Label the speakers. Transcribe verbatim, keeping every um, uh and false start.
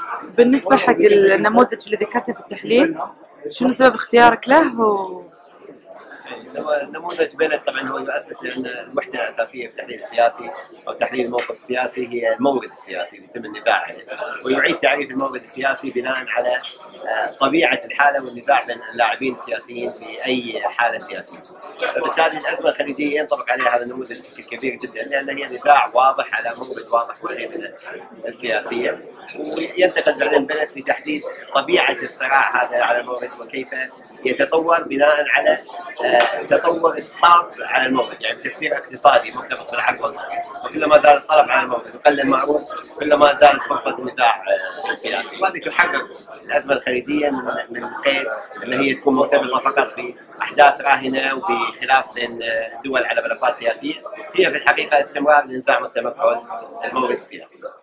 Speaker 1: بالنسبة حق النموذج اللي ذكرته في التحليل، شنو سبب اختيارك له؟ و...
Speaker 2: نموذج بنت طبعا هو يؤسس لان الوحده الاساسيه في التحليل السياسي او تحليل الموقف السياسي هي المورد السياسي اللي يتم النزاع عليه، ويعيد تعريف المورد السياسي بناء على طبيعه الحاله والنزاع بين اللاعبين السياسيين في اي حاله سياسيه. فبالتالي الازمه الخليجيه ينطبق عليها هذا النموذج بشكل كبير جدا، لان هي نزاع واضح على مورد واضح والهيمنه السياسيه، وينتقل بعدين بنت لتحديد طبيعه الصراع هذا على المورد وكيف يتطور بناء على تطور الطلب على المورد، يعني تفسير اقتصادي مرتبط بالعقل، وكلما زاد الطلب على المورد وقل المعروض كلما زادت فرصه النزاع السياسي، وهذه تحقق الازمه الخليجيه من من قيد ان هي تكون مرتبطه فقط باحداث راهنه وبخلاف بين الدول على ملفات سياسيه، هي في الحقيقه استمرار لنزاع مستمر حول المورد السياسي.